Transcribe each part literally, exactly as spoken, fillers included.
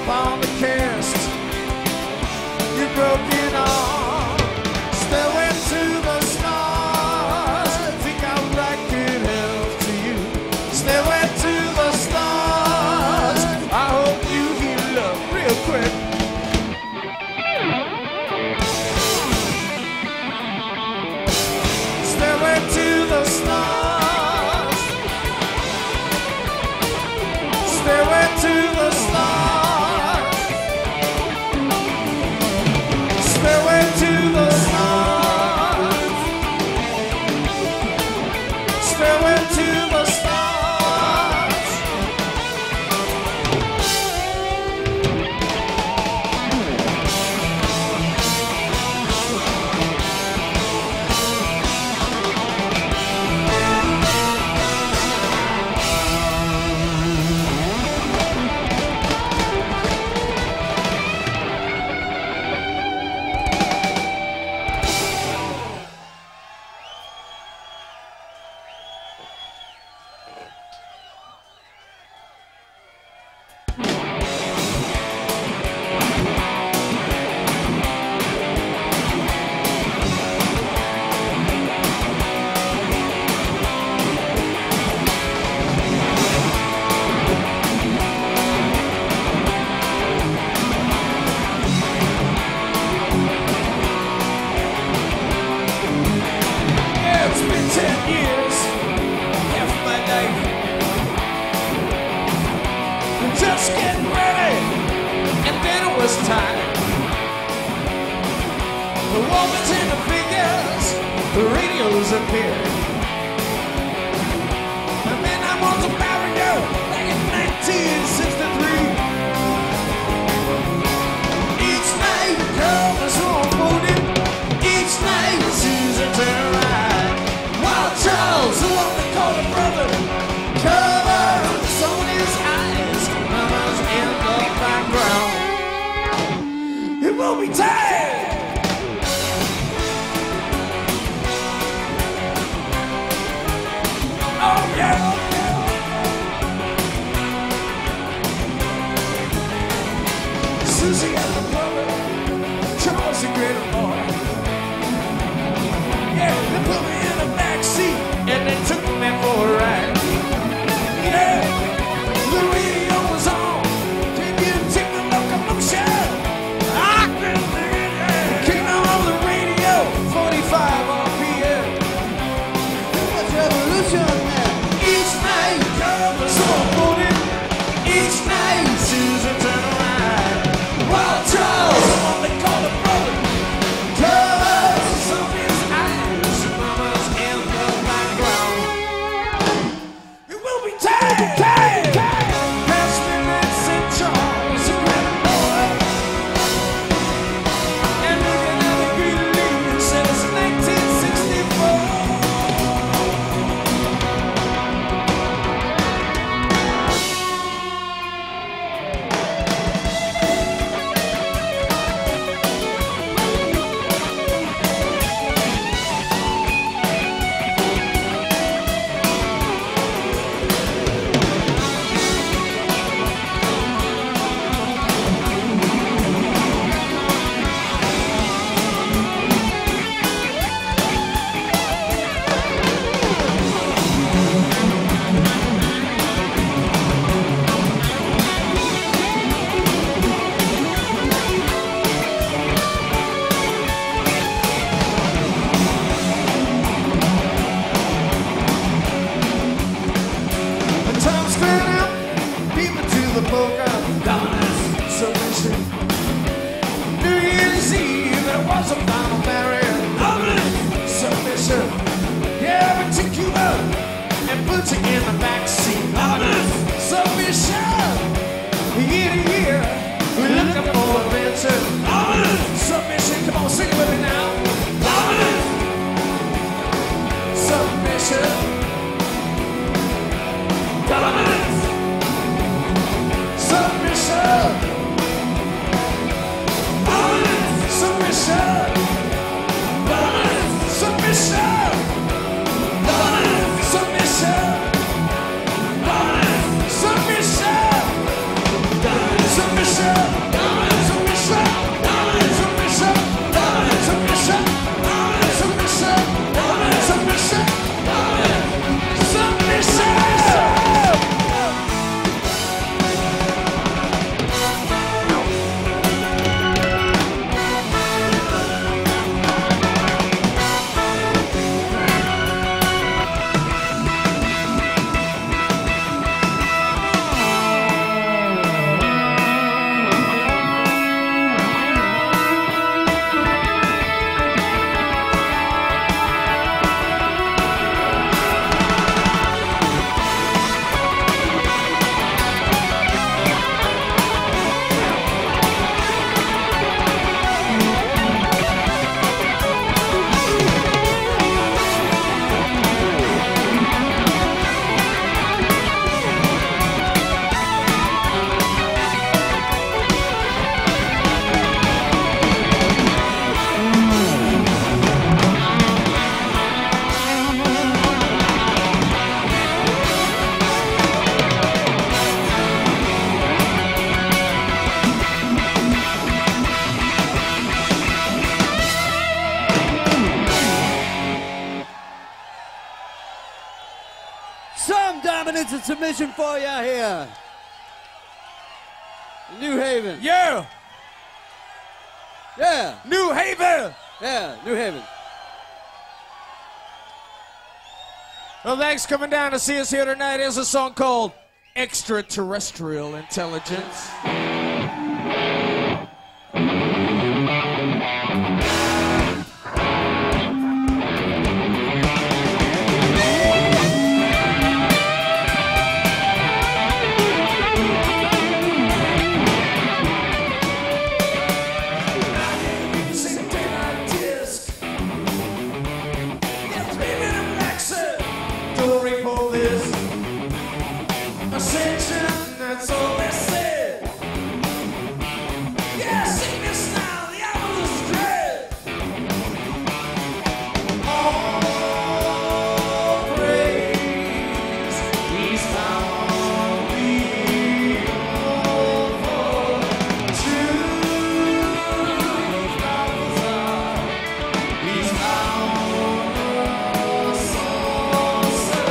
upon the cast. Your broken arm, stairway to the stars. Think I would like good help to you. Stairway to the stars. I hope you heal up real quick. Stairway to the stars. Stairway to the stars. Stairway to the stars. Stairway to the stars. Just getting ready, and then it was time. The woman's in the figures, the radios appeared. And then I was a barrier back in nineteen sixty-three. Each night, the girl was unfolding. Each night, Susan turned right. While Charles, the one they called a brother, covered some of his eyes. Mama's in the background. It will be time. Oh yeah. Susie and the brother, Charles the great boy. Yeah, they put me in the back seat and they took me for a ride. Yeah. The radio was on. Can you take the locomotion? I can dig it, yeah. Came out on the radio, forty-five R P M. It was revolution, man. Each night, girl was so unfolded. Each night, Susan turned around. While Charles, the one they call a brother, covers some of his eyes. Mama's in the background. It will be time, time, time. New Year's Eve, it was a final barrier. Submission, yeah, we took you up and put you in the back seat. Submission, year to year, we're looking for adventure. Submission, come on, sing it with me now. Submission, dominance. Submission, dominance. Submission, dominance. Submission, dominance. Submission, dominance. Submission, dominance. Submission. submission for you here. New Haven. Yeah. Yeah. New Haven. Yeah, New Haven. Well, thanks for coming down to see us here tonight. Here's a song called Extraterrestrial Intelligence. That's all they said. Yeah, sickness now, the hour is dread. All praise, he's found the over. Truth bows out, he's found the saucer.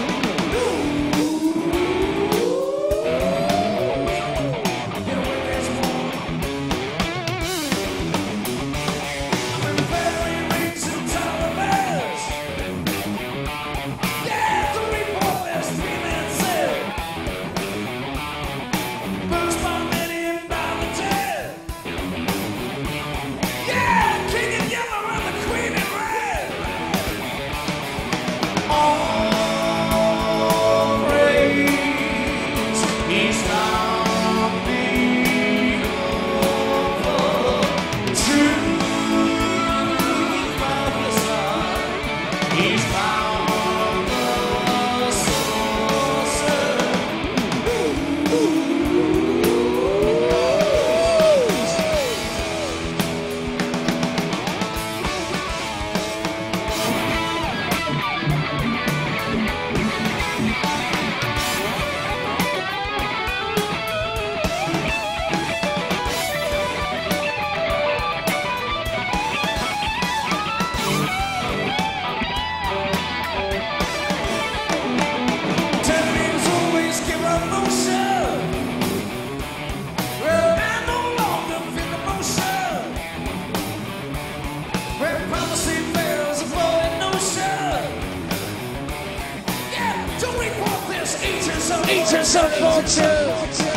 Ancients of fortune.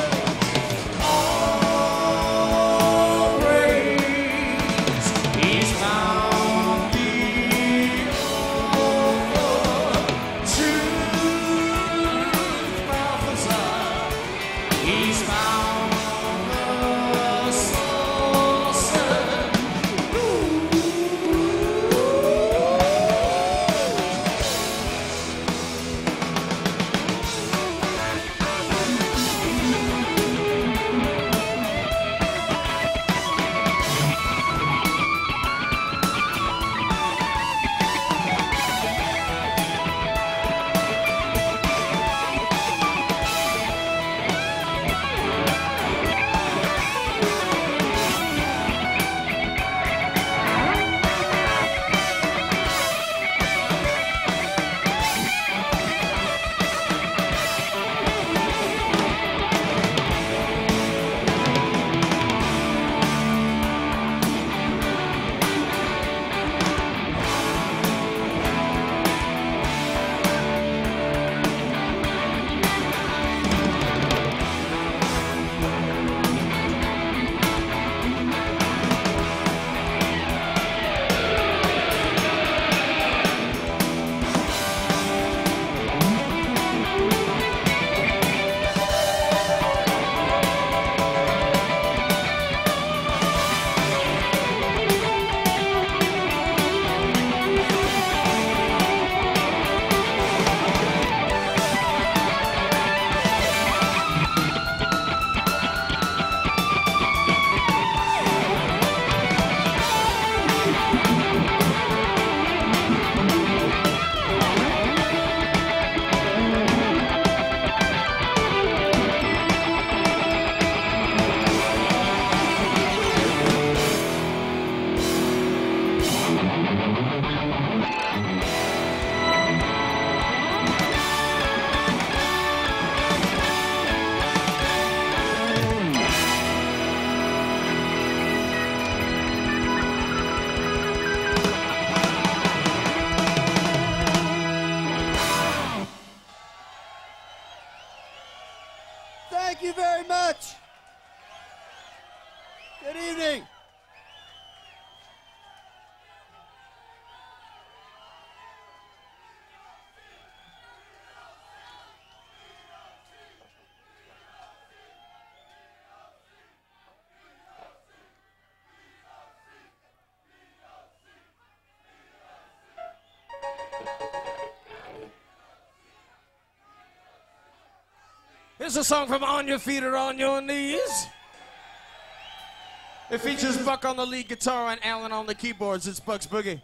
All praise, he's found the over. Truth prophesied, he's found the saucer. Good evening. Here's a song from On Your Feet or On Your Knees. It features Buck on the lead guitar and Alan on the keyboards. It's Buck's Boogie.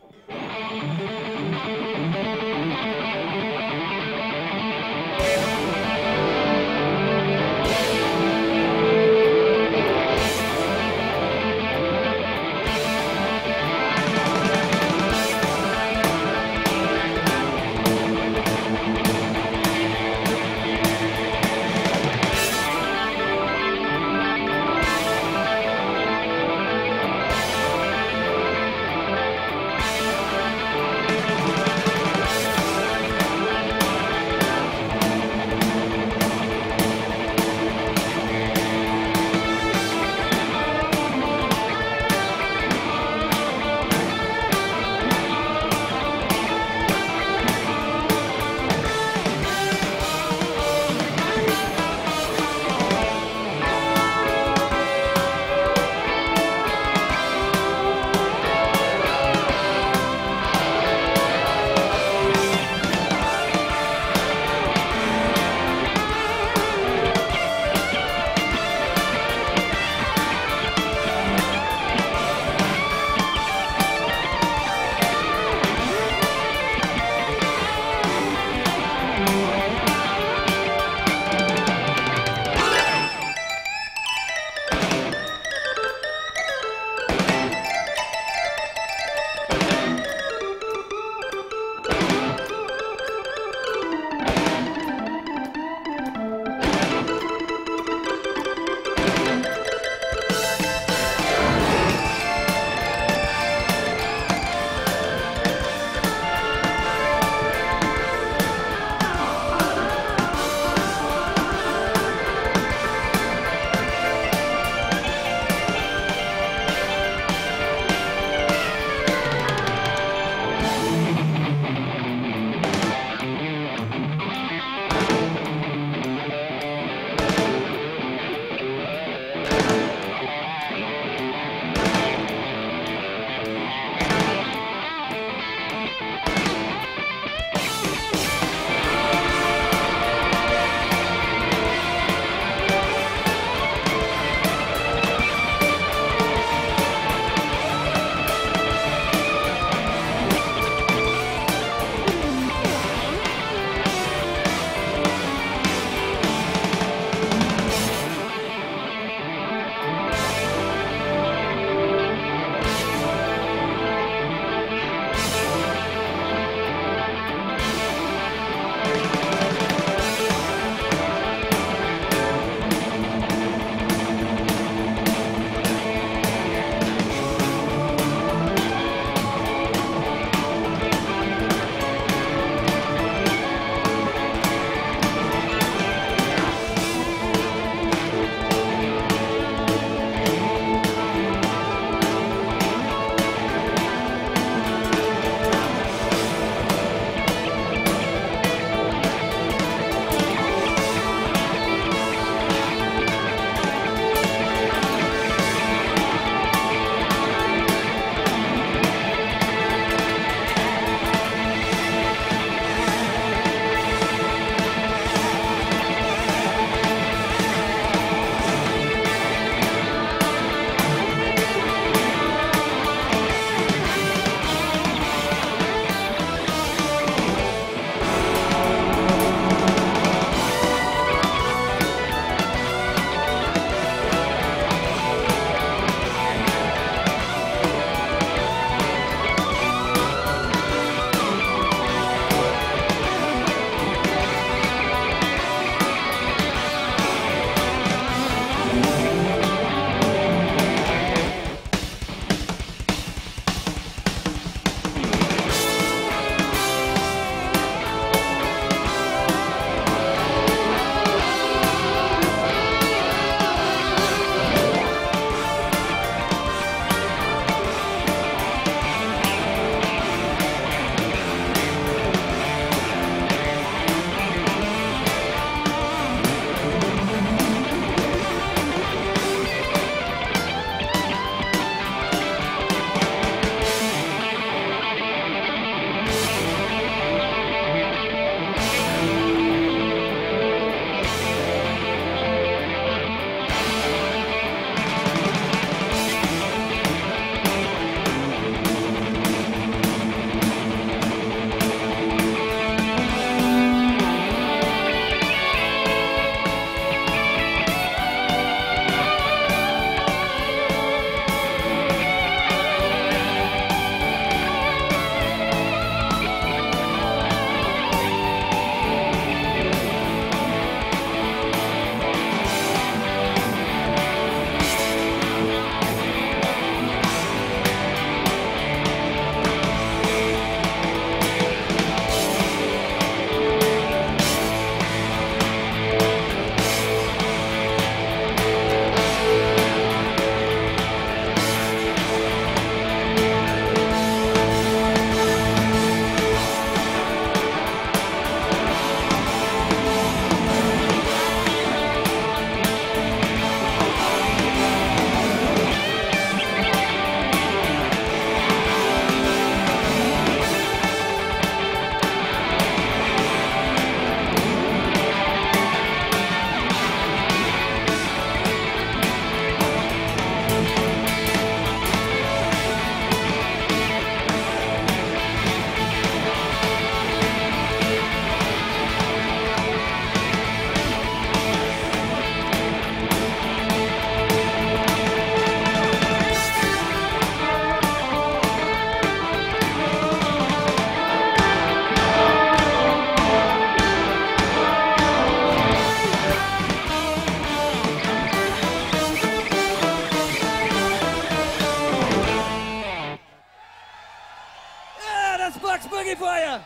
boogie for you.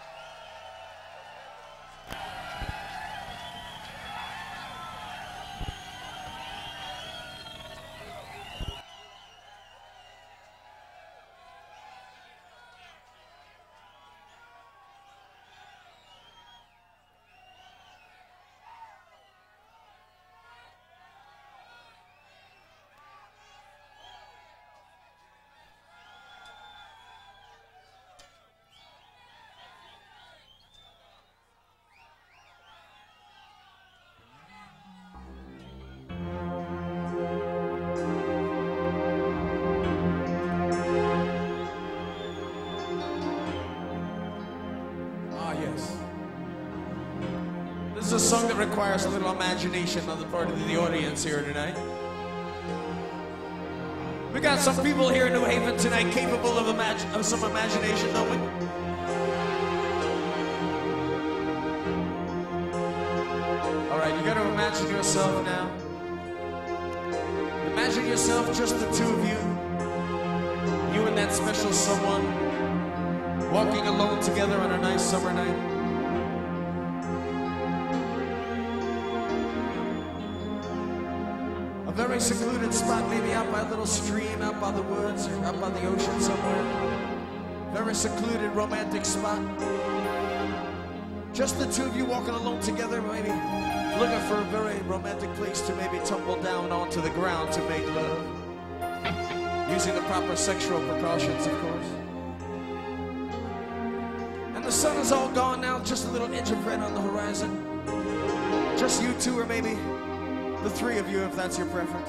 This is a song that requires a little imagination on the part of the audience here tonight. We got some people here in New Haven tonight capable of, imag of some imagination, don't we? All right, you got to imagine yourself now. Imagine yourself, just the two of you. You and that special someone walking alone together on a nice summer night. A very secluded spot, maybe out by a little stream, out by the woods, or out by the ocean somewhere. Very secluded, romantic spot. Just the two of you walking alone together, maybe looking for a very romantic place to maybe tumble down onto the ground to make love. Using the proper sexual precautions, of course. And the sun is all gone now, just a little inch of red on the horizon. Just you two, or maybe the three of you, if that's your preference.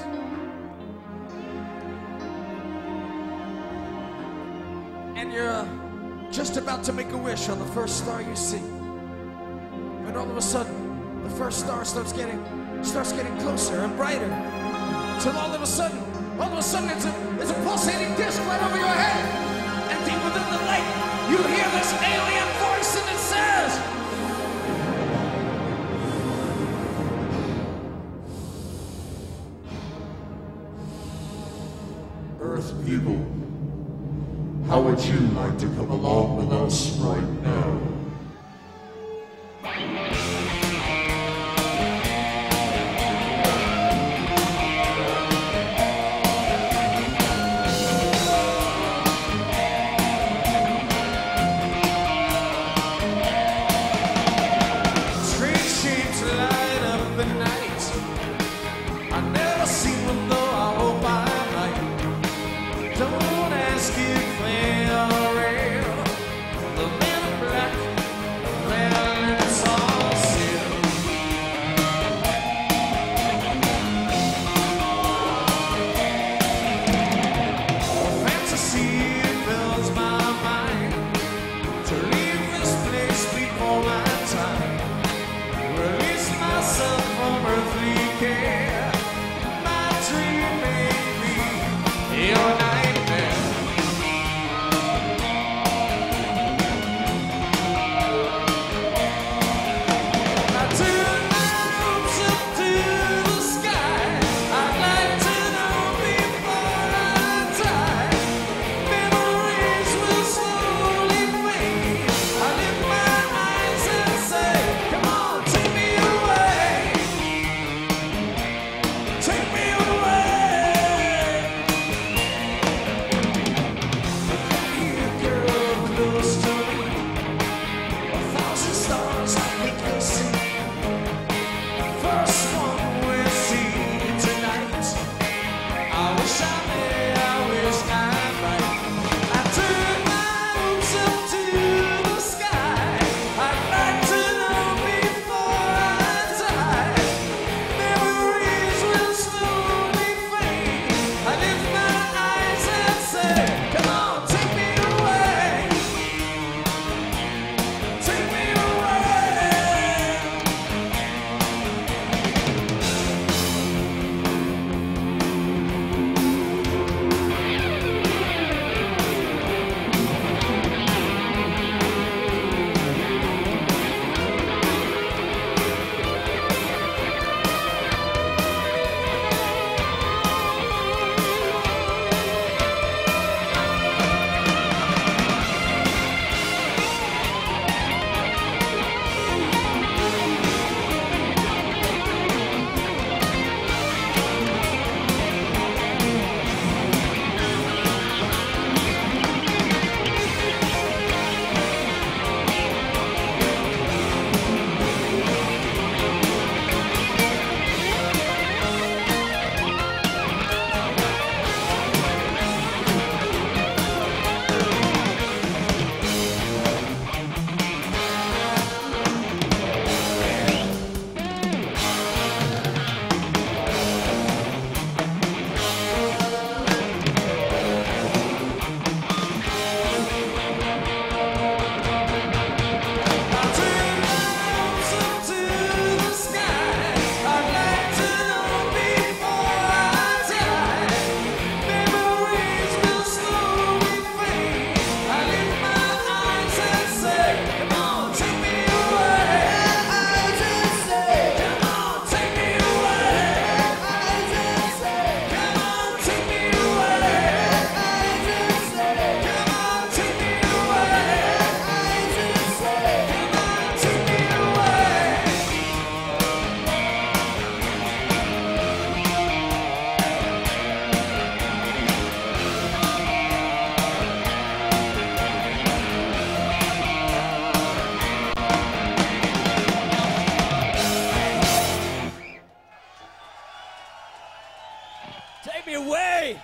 And you're uh, just about to make a wish on the first star you see. And all of a sudden, the first star starts getting, starts getting closer and brighter. Till all of a sudden, all of a sudden, it's a, it's a pulsating disc right over your head. And deep within the light, you hear this alien voice, and it says, Earth people, how would you like to come along with us right now? strange shapes light up the night. I never seen them, though I hope I might. Don't ask if they are real. The men in black, well, it's all still. Fantasy fills my mind to leave this place before my time. Release myself from earthly care. My dream may be your nightmare. I turn my hopes up to the sky. I'd like to know before I die. Memories will slowly fade. I lift my eyes and say, come on, take me away. Take me away. Hey!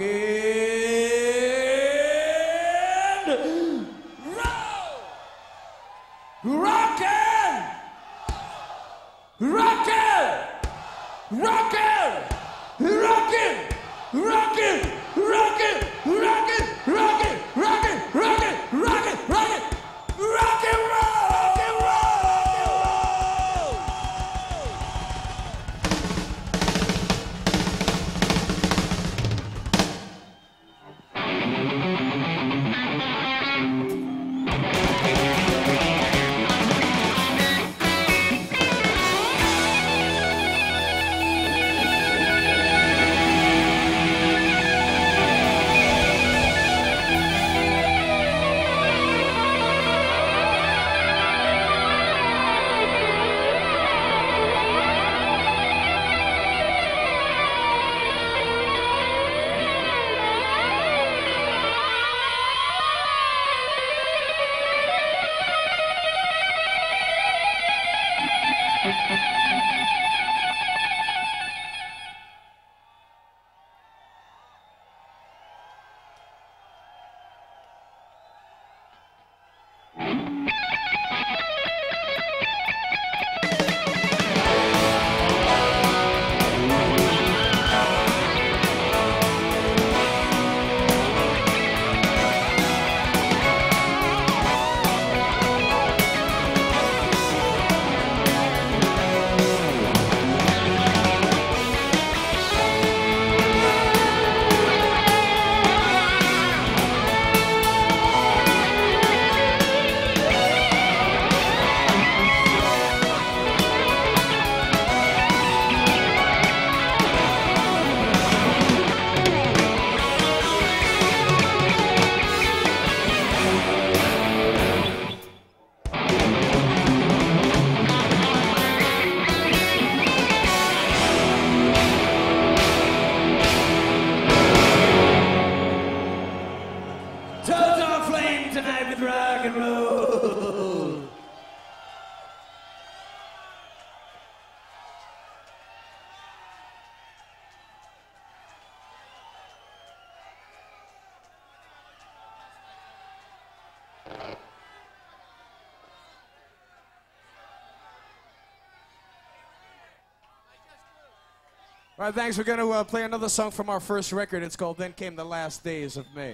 All right, thanks. We're going to uh, play another song from our first record. It's called Then Came the Last Days of May.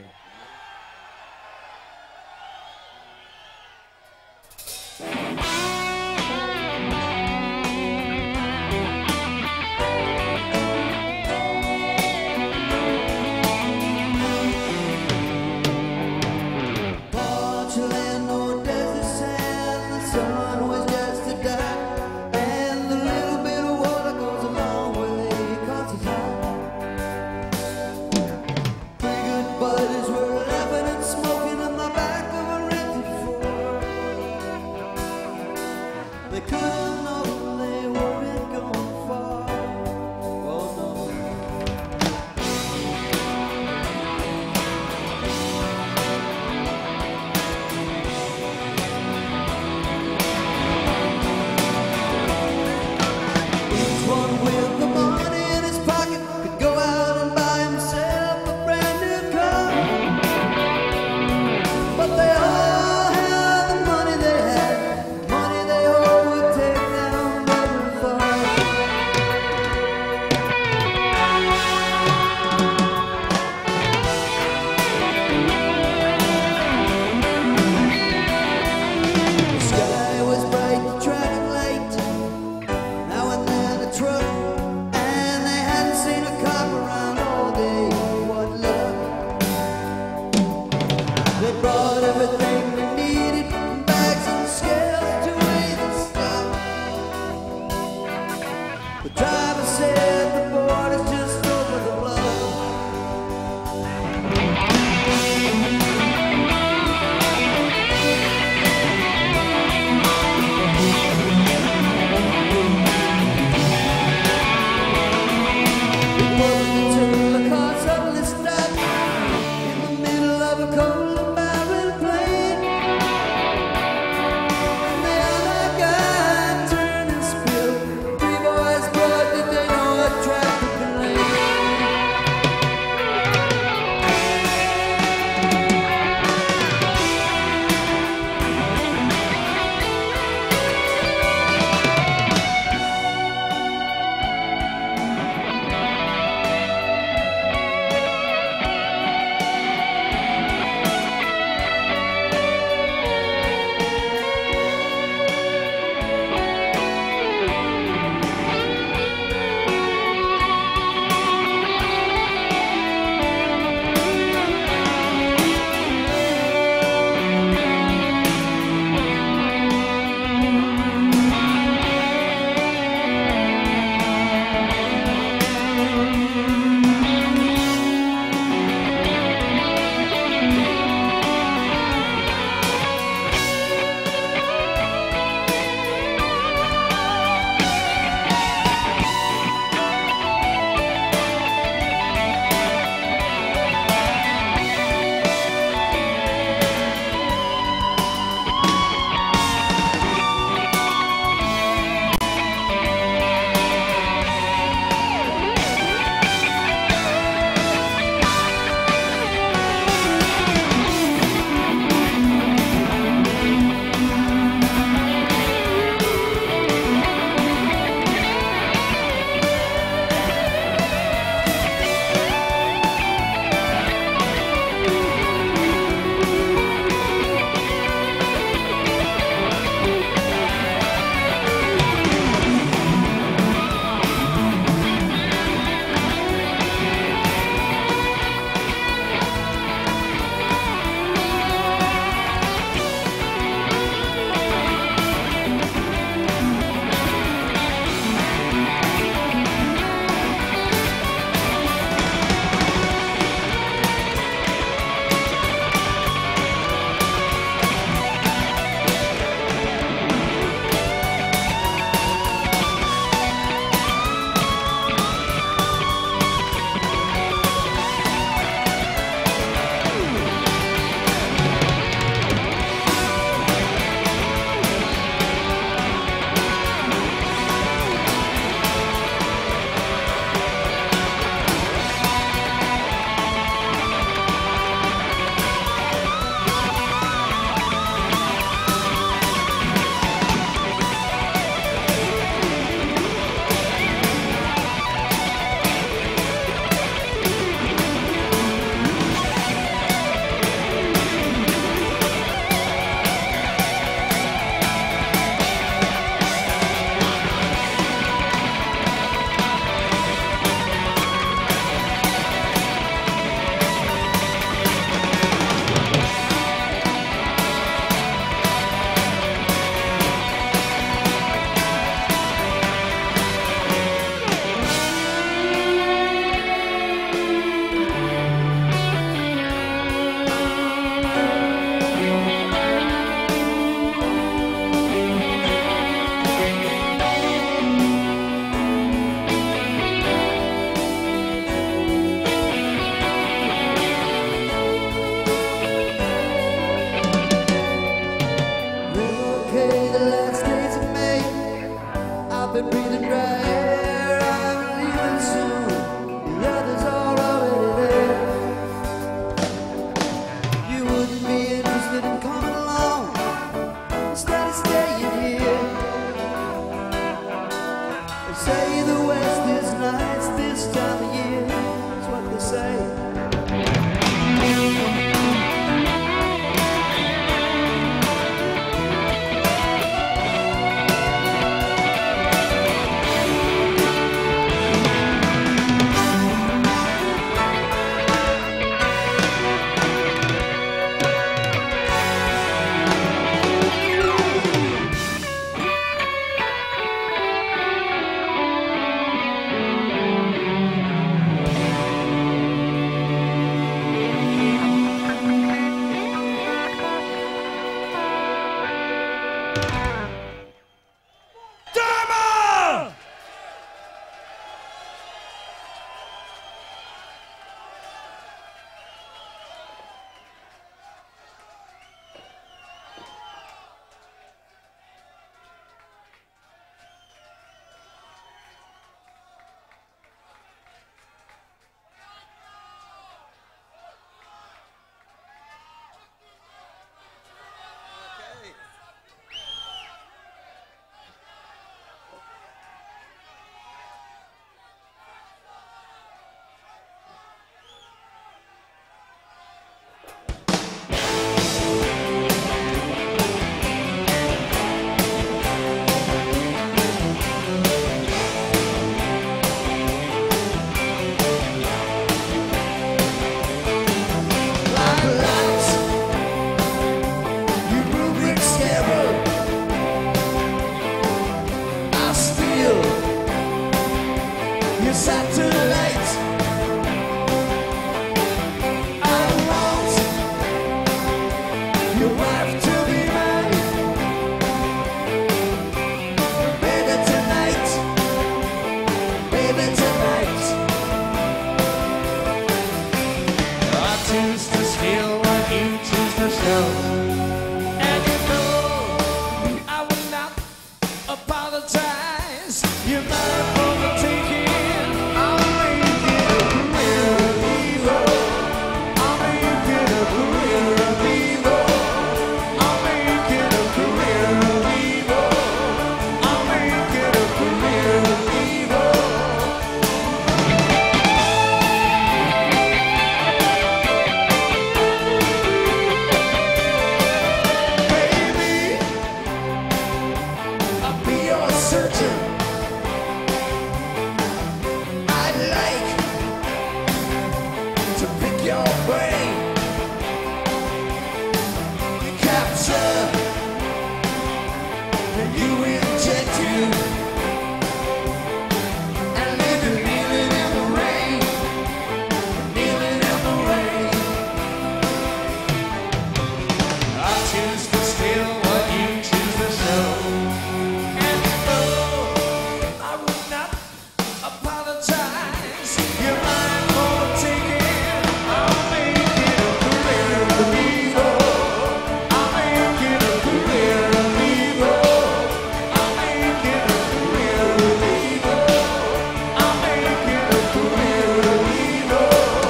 Suddenly stopped in the middle of a cold and barren plain. choose to steal what you choose to show. And you know I will not apologize. You're mine for the taking. I'll make it a career of evil. I'll make it a career of evil. I'll make it a career of evil. I'll make it a career of evil. Baby, I'll be your surgeon. I'd like to pick your brain. You capture, and you inject you, and leave it kneeling in the rain, kneeling in the rain. I choose to steal what you choose to show. And you know I would not apologize. You're mine for the taking. I'll make it a career of evil. I'll make it a career of evil. I'll make it a career of evil. I'll make it a career of evil.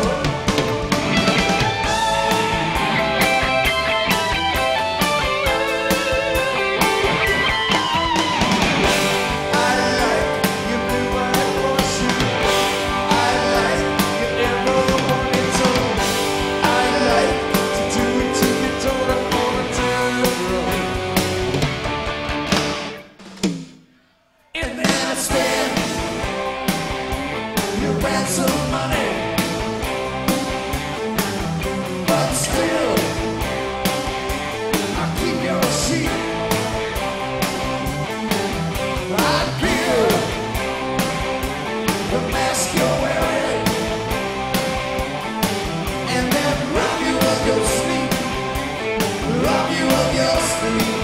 I like your blue white horseshoe. I like your arrow ponytail. I like to do it to your daughter on a telephone. And then I spend your ransom money, but still I keep your sheep. I feel the mask you're wearing, and then rob you of your sleep, rob you of your sleep.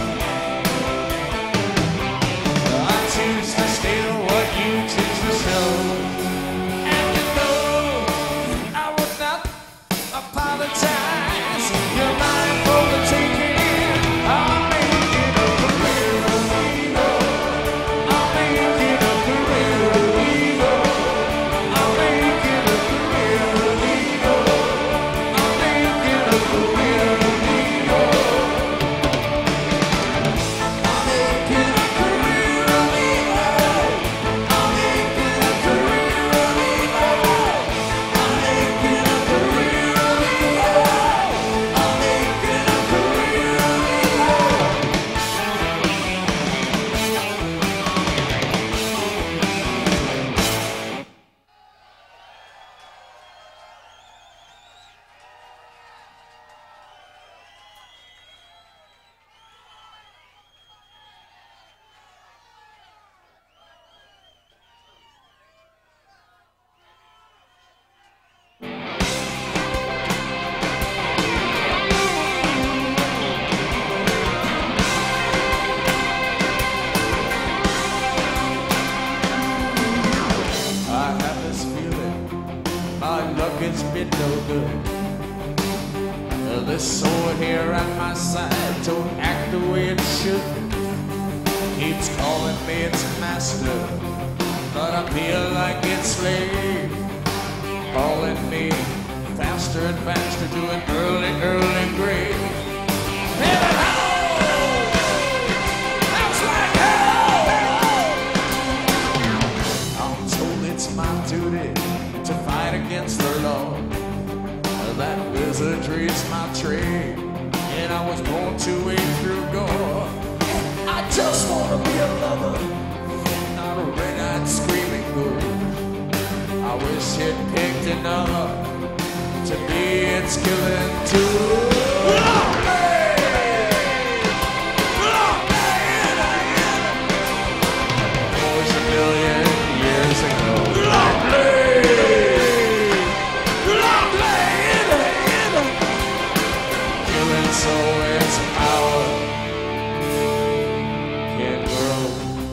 I choose to steal what you choose to show, and you know I would not apologize. You're mine for the taking. I'll make it a career of evil. I'll make it a career of evil. I'll make it a career of evil. I'll make it a career of evil. I'll make it a career of evil. I'll make it a career of evil. I'll make it a career of evil. I'll make it a career of evil. I have this feeling my luck has been no good. Uh, This sword here at my side don't act the way it should. Keeps calling me its master, but I feel like it's slave. Calling me faster and faster to an early, early grave. Heaven, hell! That's like hell! I'm told it's my duty to fight against the law. That wizardry's my trade, and I was born to wade through gore. I just wanna be a lover, not a red-eyed screaming ghoul. I wish it picked enough to be its killing tool. It was a million years ago. Killing so its power can grow.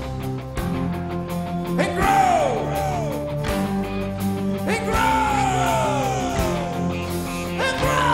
It grows! It grows! It grows!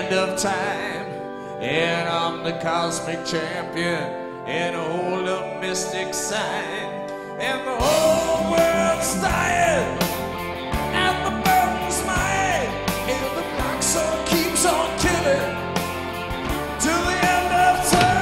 end of time, and I'm the cosmic champion, and hold a mystic sign, and the whole world's dying, and the burden's mine, and the black soul keeps on killing till the end of time.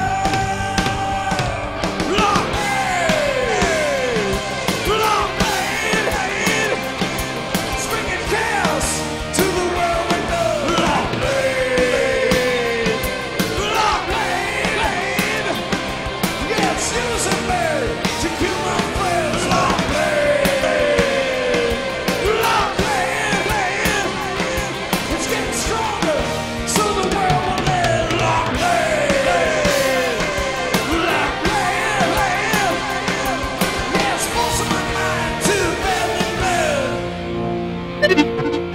Long blade, long blade, springing chaos to the world with the long blade, long blade. Yeah, it's using me to kill my friends. Long blade, long blade. It's getting stronger, so the world will live. Long blade, long blade. Yeah, it's forcing my mind to bend and bend.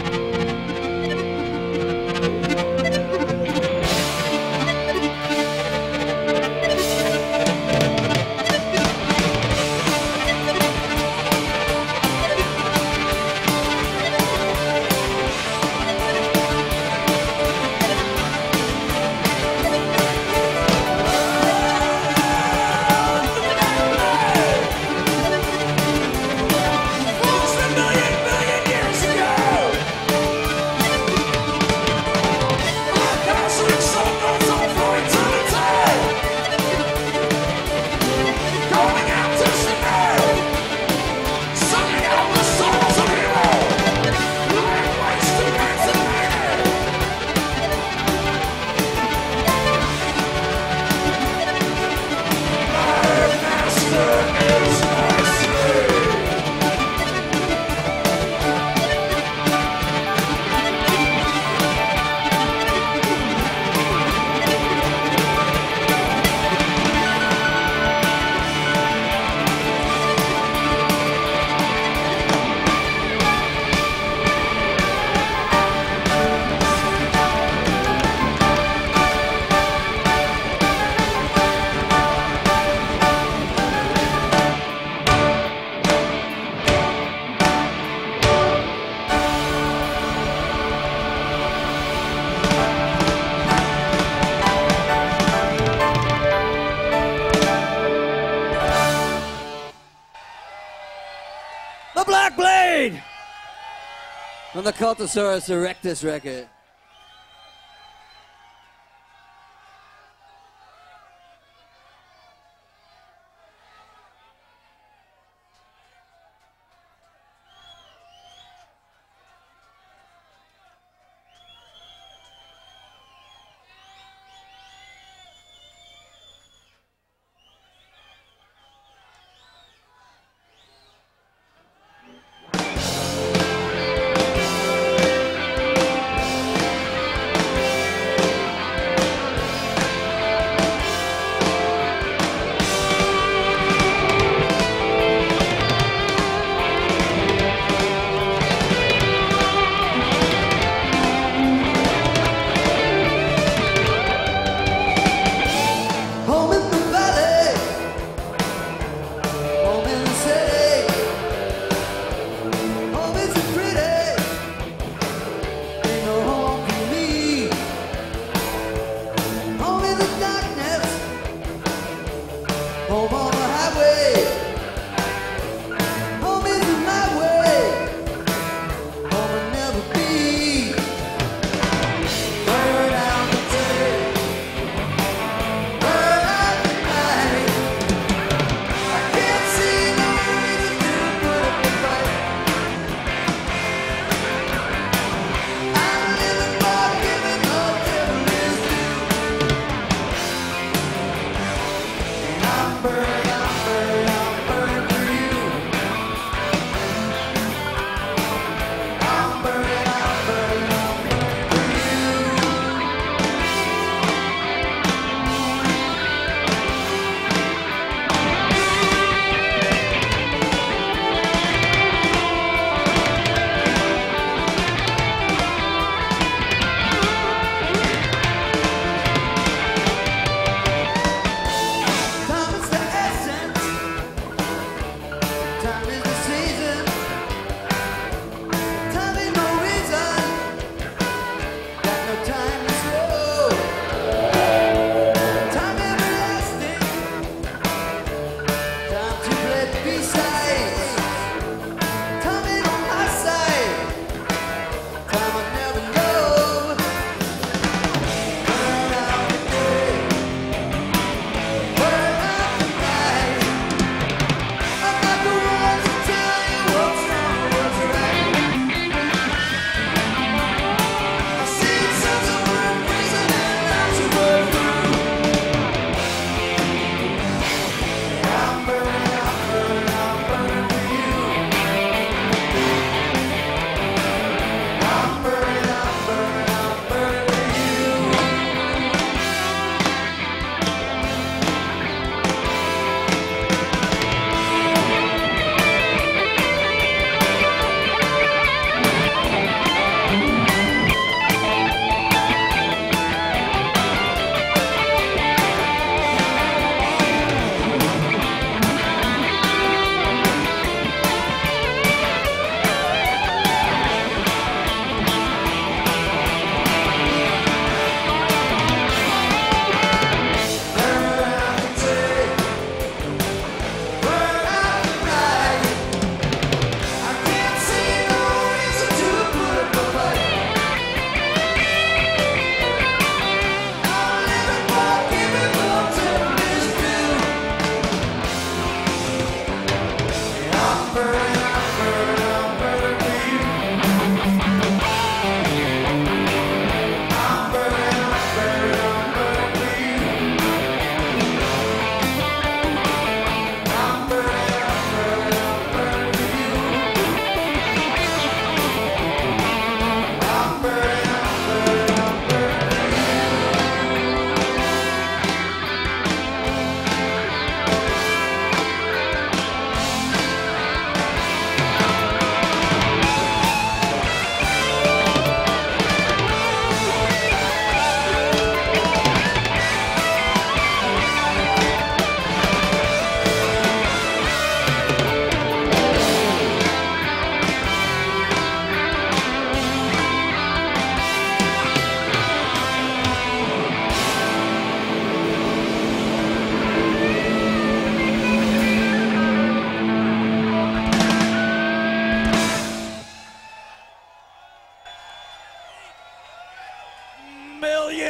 Almost a million, million years ago, our cosmic soul goes on for eternity, going out to tonight, sucking out the souls of evil, lying waste to man's my master is my slave. The Black Blade from the Cultosaurus Erectus record.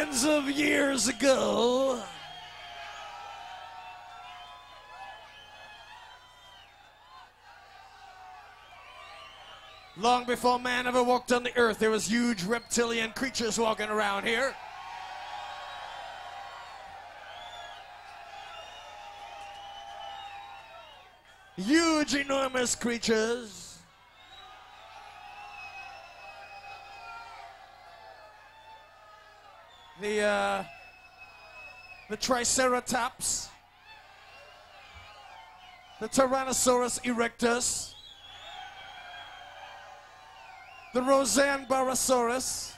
millions of years ago, long before man ever walked on the earth, there was huge reptilian creatures walking around here. Huge, enormous creatures. The, uh, the Triceratops, the Tyrannosaurus erectus, the Roseanne Barosaurus,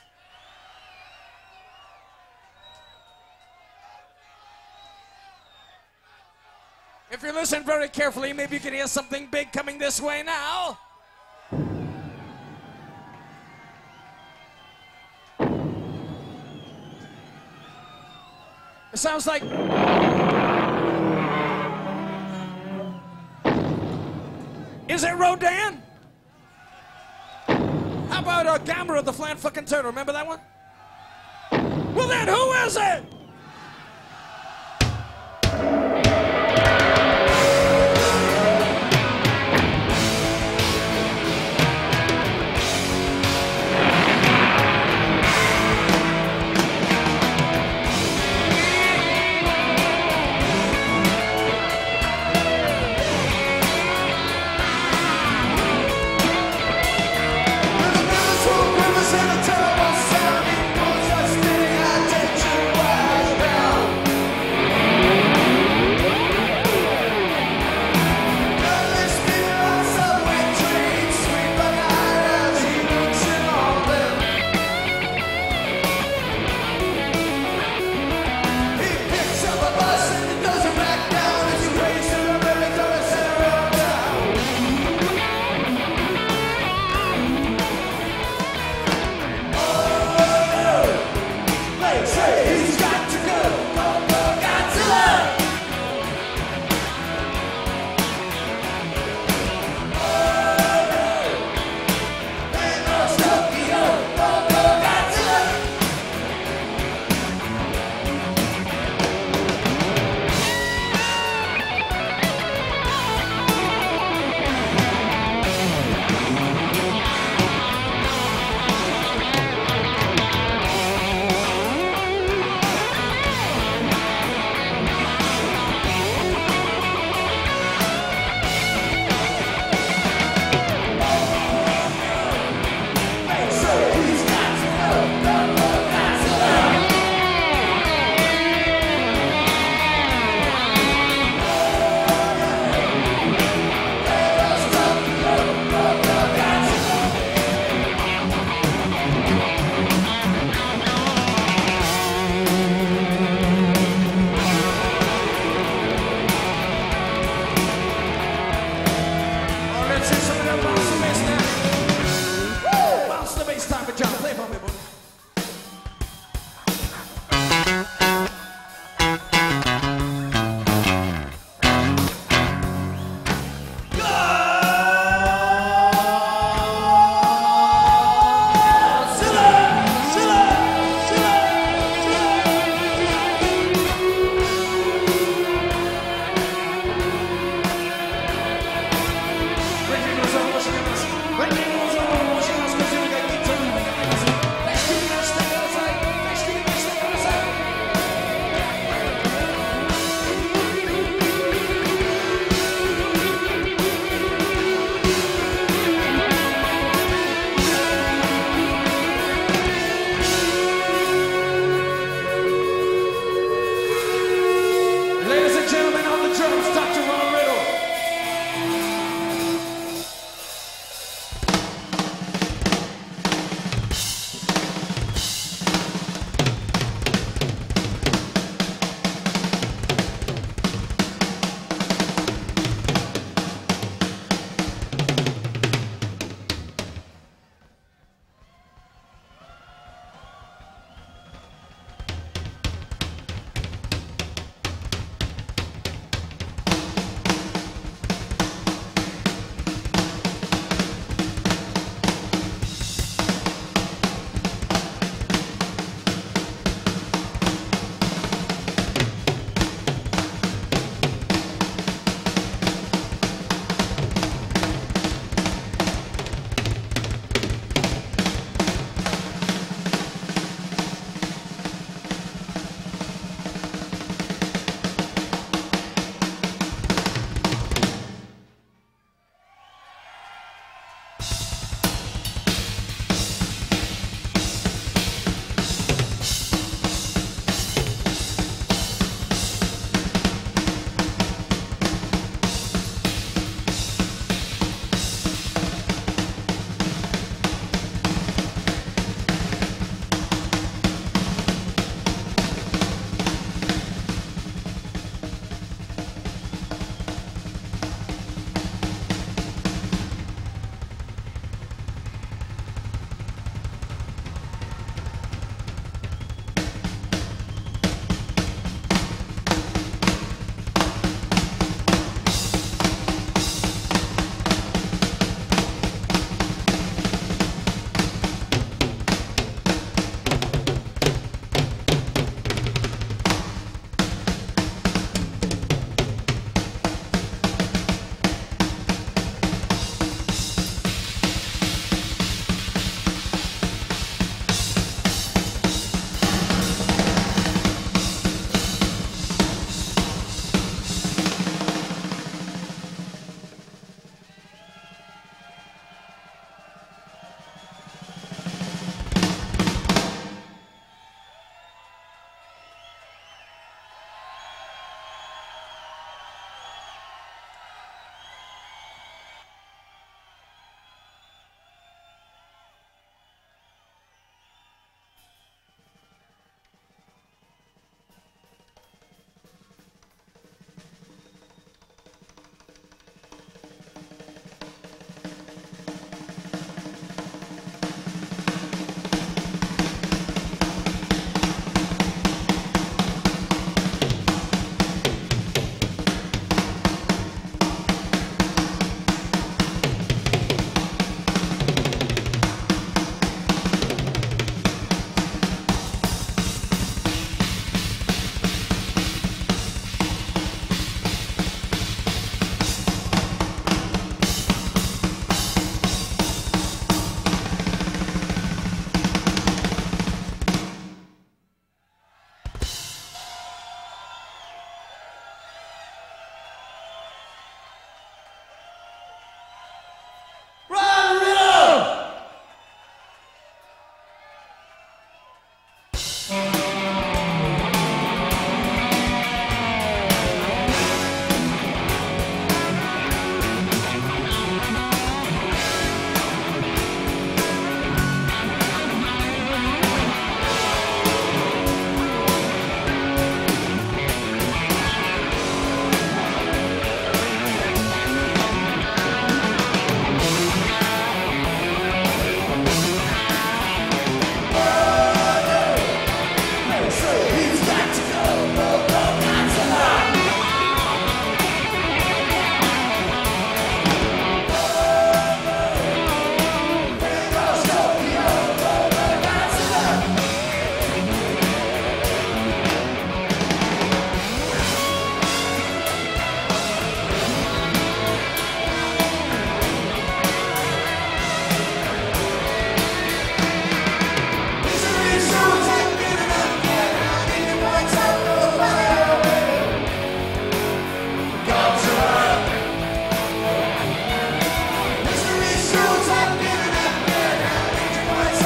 if you listen very carefully, maybe you can hear something big coming this way now. It sounds like... Is it Rodan? How about uh, Gamera, the flat fucking turtle? Remember that one? Well then, who is it? Rivers and a terrible sound, it goes like spinning, I take you wild.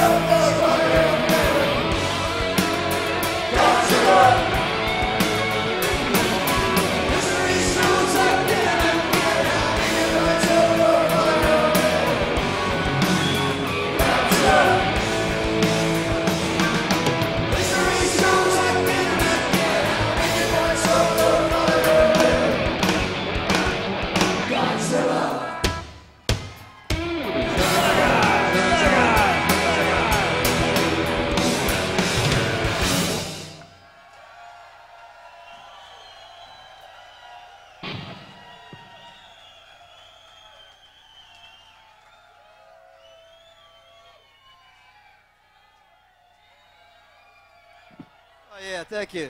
Oh, yeah, thank you.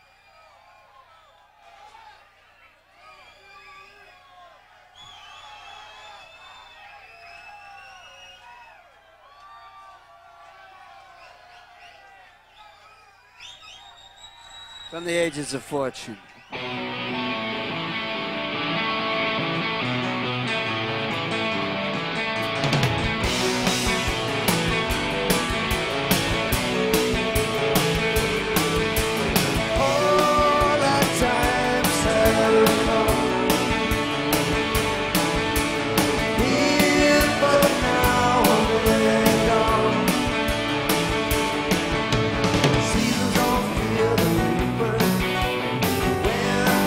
From the Ages of Fortune. Seasons don't feel the paper when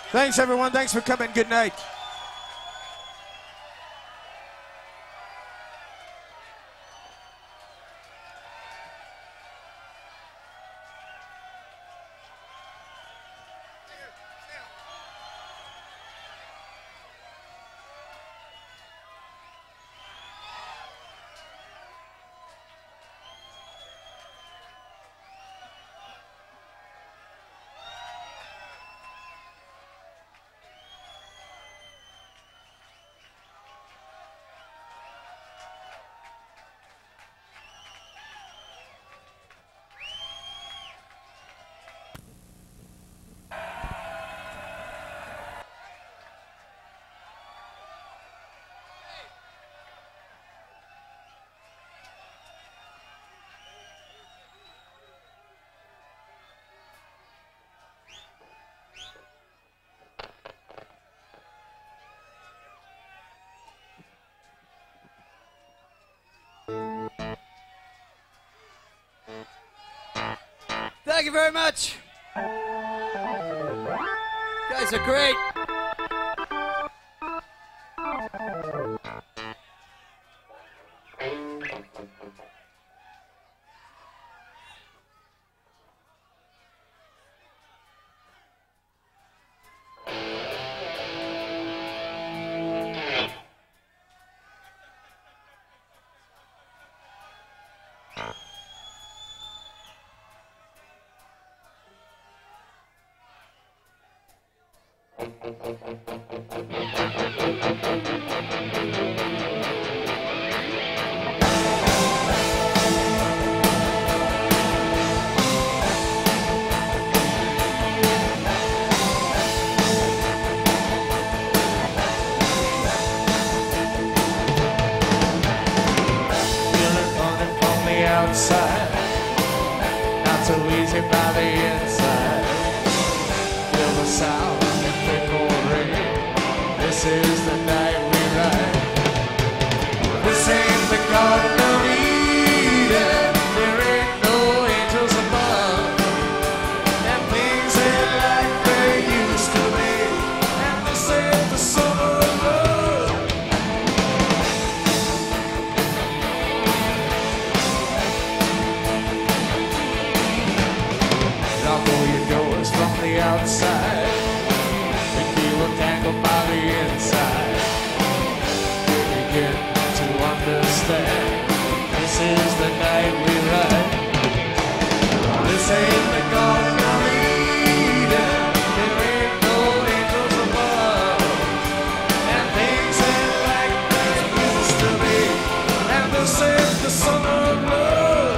Thanks, everyone. Thanks for coming. Good night. Thank you very much. You guys are great. Outside, not so easy by the inside. Feel the sound and fickle ring. This is the night we ride. This ain't the Garden of Eden. There ain't no angels above, and things ain't like they used to be. And this ain't the summer of love. From the outside, and feel tangled by the inside. Begin to understand. This is the night we ride. This ain't the Garden of Eden. There ain't no angels above, and things ain't like they used to be. And this ain't the summer of love.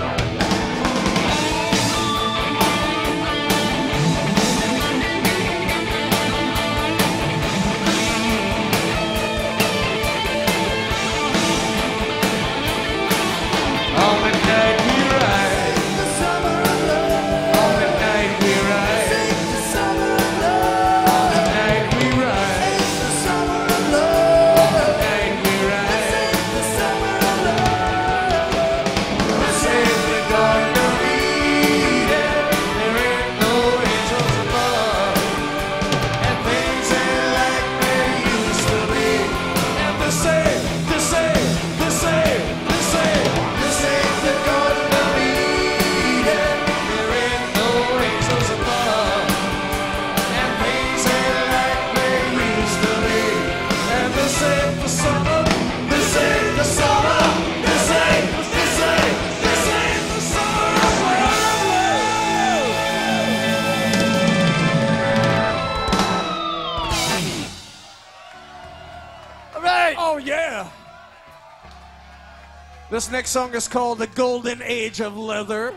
This next song is called The Golden Age of Leather.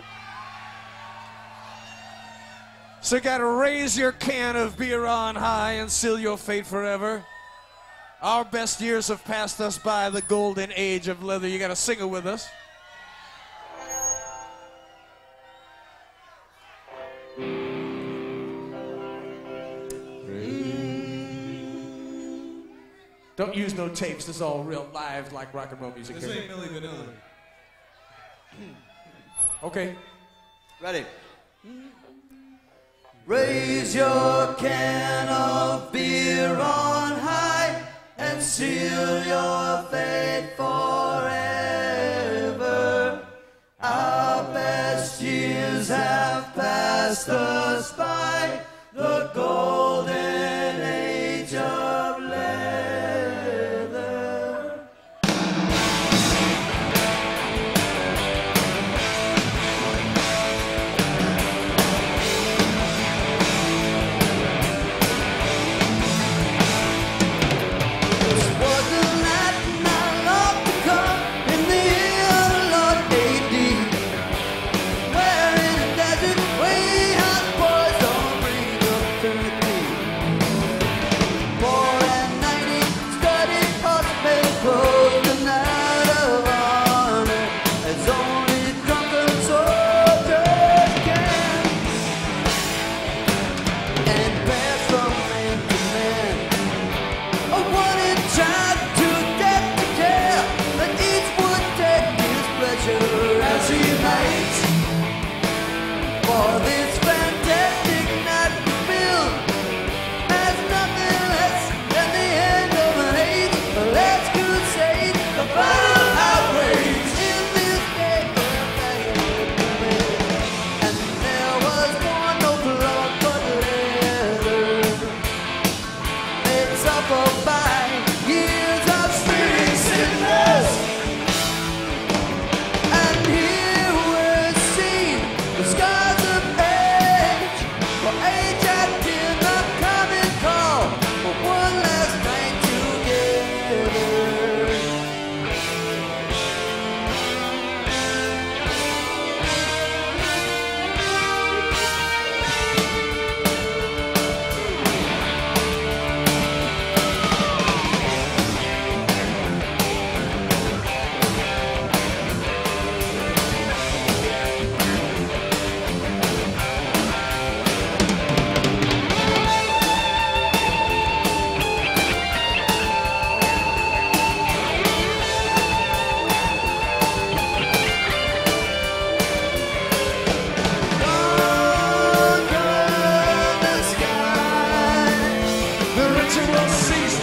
So you gotta raise your can of beer on high and seal your fate forever. Our best years have passed us by, the golden age of leather. You gotta sing it with us. Don't use no tapes. This is all real live, like rock and roll music. This ain't Milli Vanilli. Okay. Ready? Raise your can of seal your fate forever. Our best years have passed us by, the golden age of leather. This was the night I longed to come in the year of the Lord A D, where in the desert way hot boys don't bring up turkey. Four and ninety studied horsemen closed the night of honor, as only drunken soldiers can, and pass from man to man. A wanted child to death to care, that each would take his pleasure as he might. For this fantastic night film has nothing less than the end of an age, the last crusade, the final outrage in this day of fashion. And there was born no blood but leather, made suffer by years of street sickness. And here we're seen the scars of age, for age had been the common call for one last night together. Under the sky, The ritual ceased.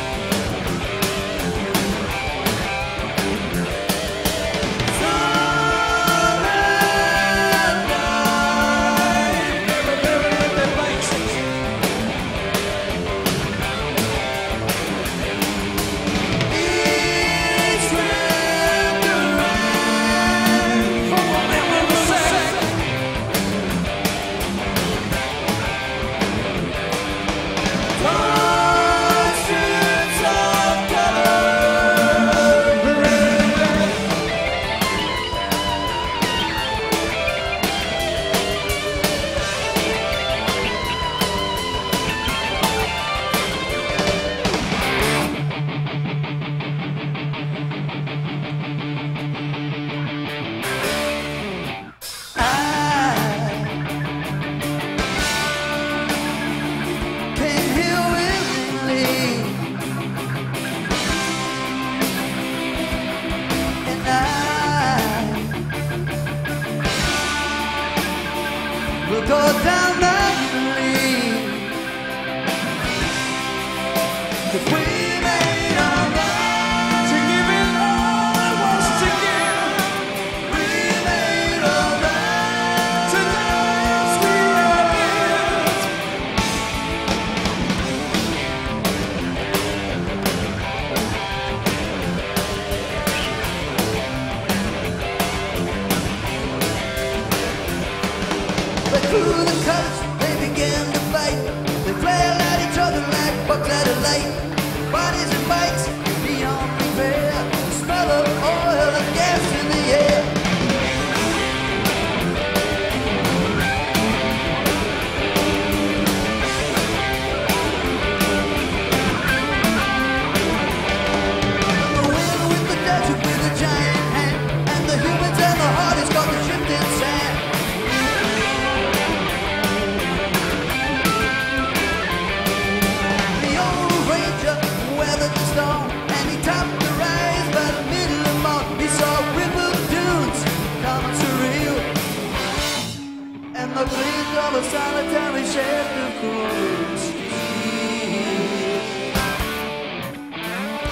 sun and night. Never buried with their blanks. Each wind around. For a man with a sack. Torn strips of color. I came here willingly, and I will go down memory. If we made our vow To give it all I was to give. we made our vow To dance we are lived. But through the colors they began to fight. They flail at each other like bugs at a light. Bodies and bites beyond repair. The smell of oil and gas in the air. The wind with the desert with a giant hand, and the humans and the hardest got the shifting sand. The old ranger weathered the storm, and he topped the rise by the middle of March. He saw rippled dunes, common surreal, and the glint of a solitary shaft of cold steel.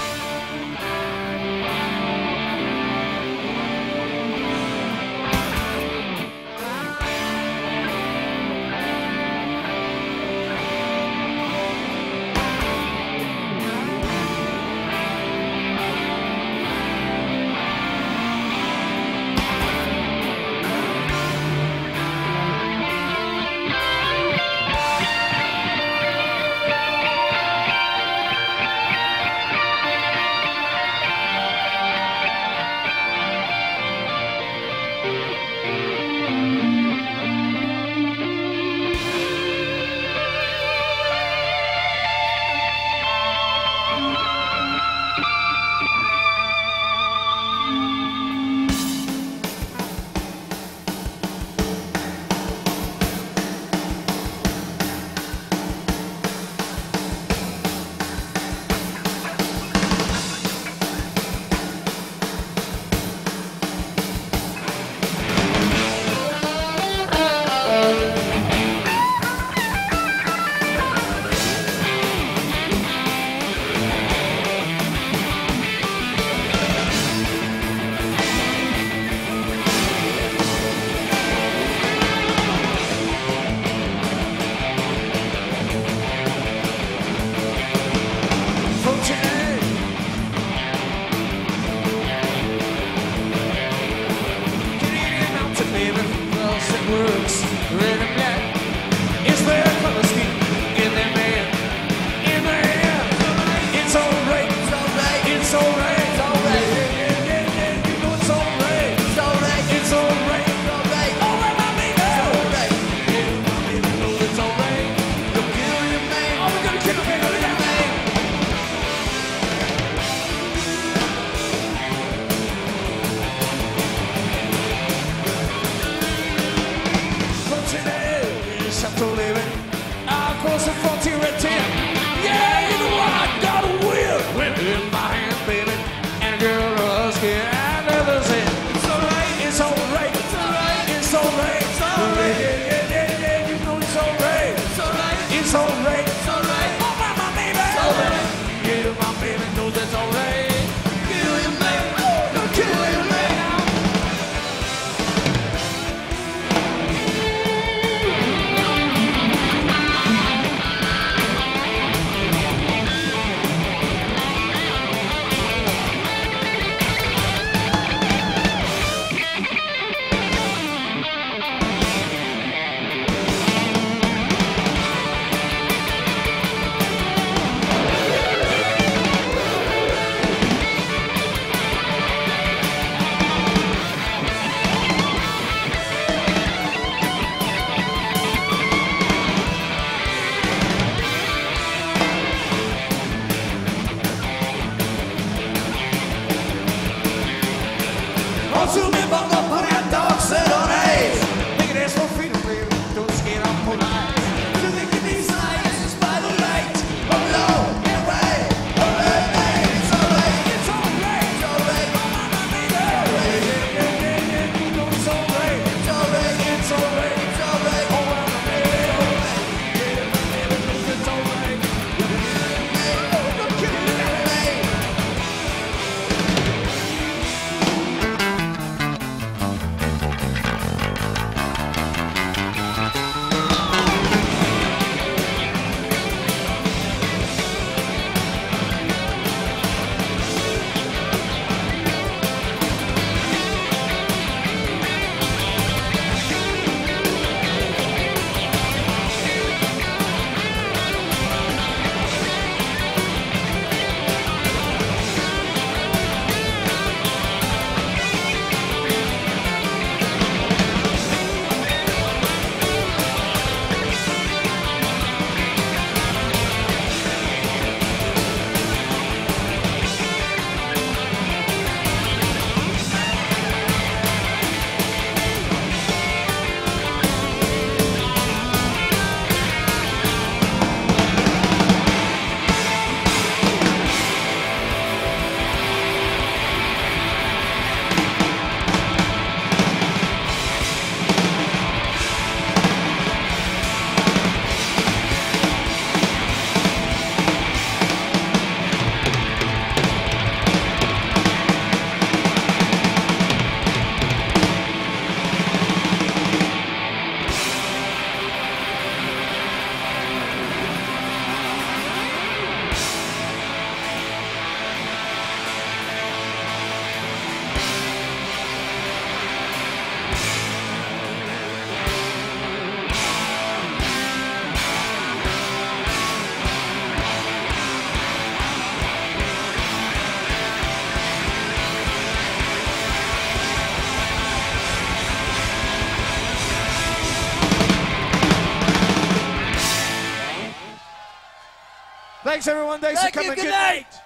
Thanks, everyone. Thanks Thank for you. coming. Good night.